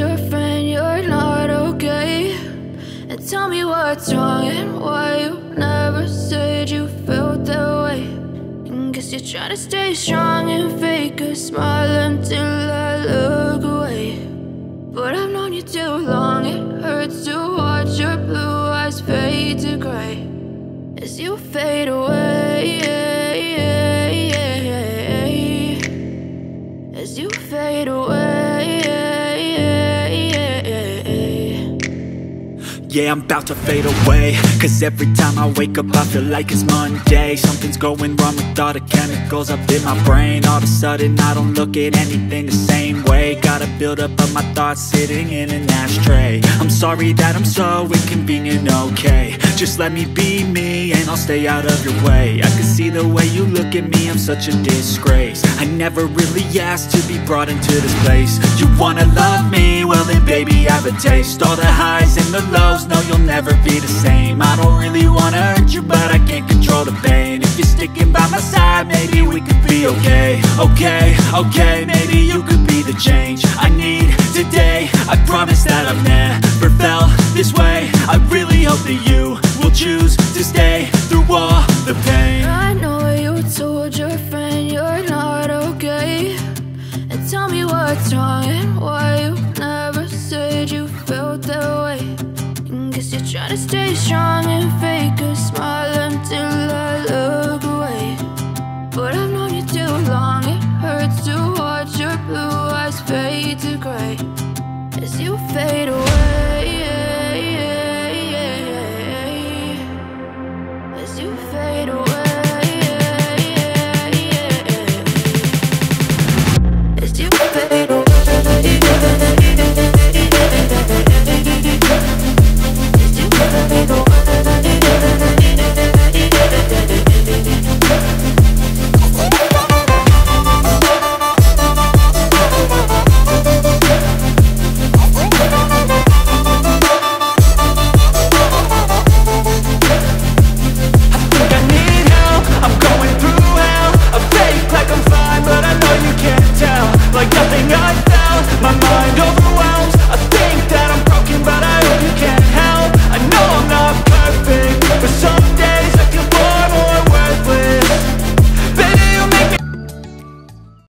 your friend you're not okay, and tell me what's wrong and why you never said you felt that way. And guess you're trying to stay strong and fake a smile until I look away. But I've known you too long, it hurts to watch your blue eyes fade to gray as you fade away, as you fade away. Yeah, I'm about to fade away, cause every time I wake up I feel like it's Monday. Something's going wrong with all the chemicals up in my brain. All of a sudden I don't look at anything the same way. Gotta build up of my thoughts sitting in an ashtray. I'm sorry that I'm so inconvenient, okay. Just let me be me and I'll stay out of your way. I can see the way you look at me, I'm such a disgrace. I never really asked to be brought into this place. You wanna love me? Well then baby, have a taste. All the highs and the lows, no, you'll never be the same. I don't really wanna hurt you, but I can't control the pain. If you're sticking by my side, maybe we could be okay. Okay, maybe you could be the change I need today. I promise that I've never felt this way. I really hope that you will choose to stay through all the pain. I know you told your friend you're not okay, and tell me what's wrong and why you never said you felt that way. Guess you're trying to stay strong and fake a smile until I look away. But I've known you too long, it hurts to watch your blue eyes fade to gray as you fade away.